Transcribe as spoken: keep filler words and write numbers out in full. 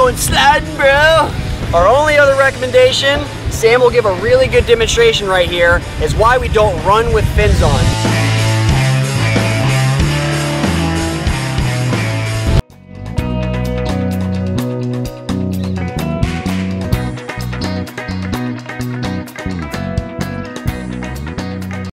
going sliding, bro. Our only other recommendation, Sam will give a really good demonstration right here, is why we don't run with fins on.